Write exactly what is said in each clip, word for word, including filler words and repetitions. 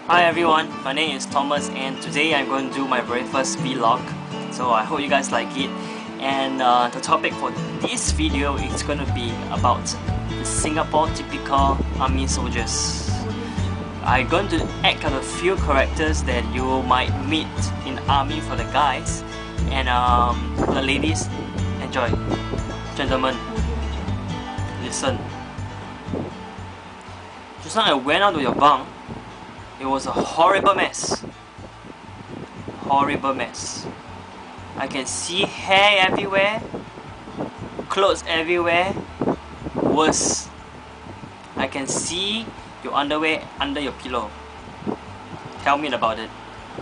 Hi everyone, my name is Thomas and today I'm going to do my very first vlog. So I hope you guys like it. And uh, the topic for this video is going to be about the Singapore typical army soldiers. I'm going to act out a few characters that you might meet in army for the guys, and um, for the ladies, enjoy. Gentlemen, listen. Just now I went out to your bunk. It was a horrible mess. Horrible mess. I can see hair everywhere, clothes everywhere. Worse, I can see your underwear under your pillow. Tell me about it.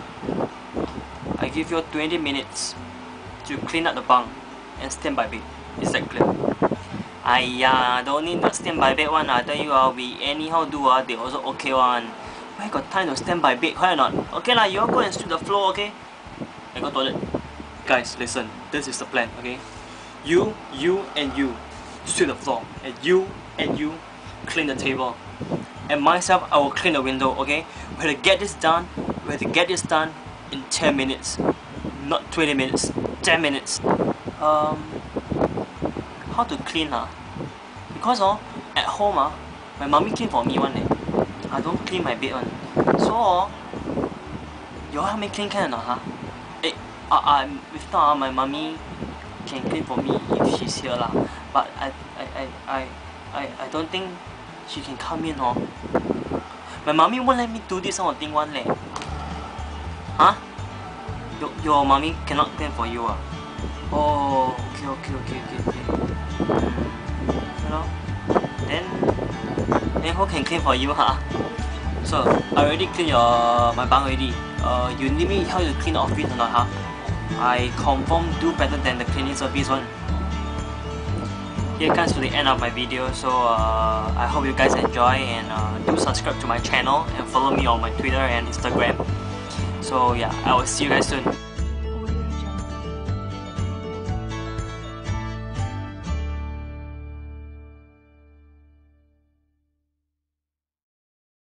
I give you twenty minutes to clean up the bunk and stand by bed. Is that clear? Aiya, don't need the stand by bed one. I tell you, uh, we anyhow do, uh, they also okay one. Why got time to stand by bed, why not? Okay lah, you all go and sweep the floor, okay? I go toilet. Guys, listen, this is the plan, okay? You, you, and you sweep the floor, and you, and you clean the table. And myself, I will clean the window, okay? We have to get this done, we have to get this done in ten minutes. Not twenty minutes, ten minutes. Um, how to clean lah? Because oh, at home ah, my mommy clean for me one eh. I don't clean my bed one. So oh, you all help me clean can or not, huh? Eh, uh, uh, if not, uh, my mommy can clean for me if she's here lah. But I, I, I, I, I, I don't think she can come in, oh. My mommy won't let me do this sort of thing one leh. Huh? Your, your mommy cannot clean for you ah? Oh, okay, okay, okay, okay, okay. Hmm. You know? Then, then who can clean for you, huh? So, I already clean your my bunk already. Uh, you need me help you clean the office or not, huh? I confirm do better than the cleaning service one. Here comes to the end of my video, so uh, I hope you guys enjoy, and uh, do subscribe to my channel and follow me on my Twitter and Instagram. So yeah, I will see you guys soon.